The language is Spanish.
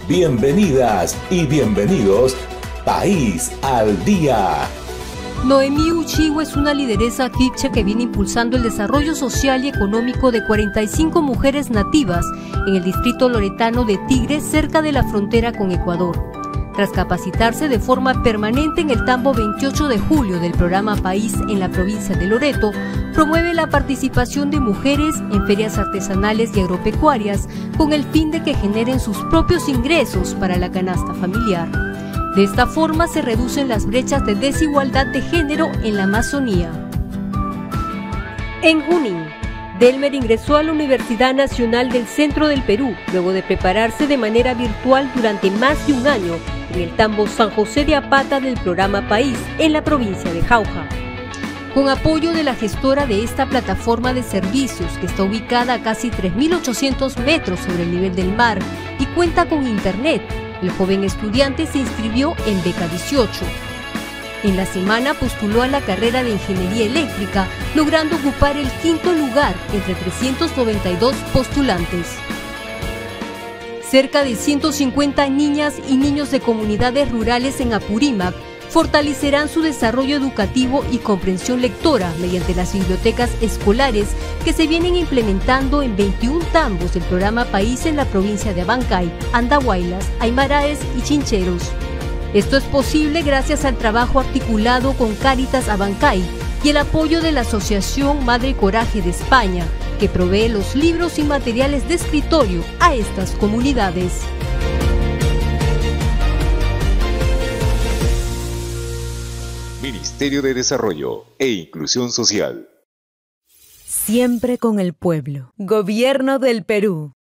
Bienvenidas y bienvenidos, País al Día. Noemí Uchihue es una lideresa kipche que viene impulsando el desarrollo social y económico de 45 mujeres nativas en el distrito loretano de Tigre, cerca de la frontera con Ecuador. Tras capacitarse de forma permanente en el tambo 28 de julio del programa País en la provincia de Loreto, promueve la participación de mujeres en ferias artesanales y agropecuarias con el fin de que generen sus propios ingresos para la canasta familiar. De esta forma se reducen las brechas de desigualdad de género en la Amazonía. En Junín, Delmer ingresó a la Universidad Nacional del Centro del Perú, luego de prepararse de manera virtual durante más de un año en el tambo San José de Apata del programa País en la provincia de Jauja. Con apoyo de la gestora de esta plataforma de servicios, que está ubicada a casi 3.800 metros sobre el nivel del mar y cuenta con internet, el joven estudiante se inscribió en Beca 18. En la semana postuló a la carrera de Ingeniería Eléctrica, logrando ocupar el quinto lugar entre 392 postulantes. Cerca de 150 niñas y niños de comunidades rurales en Apurímac fortalecerán su desarrollo educativo y comprensión lectora mediante las bibliotecas escolares que se vienen implementando en 21 tambos del programa País en la provincia de Abancay, Andahuaylas, Aymaraes y Chincheros. Esto es posible gracias al trabajo articulado con Cáritas Abancay y el apoyo de la Asociación Madre Coraje de España, que provee los libros y materiales de escritorio a estas comunidades. Ministerio de Desarrollo e Inclusión Social. Siempre con el pueblo. Gobierno del Perú.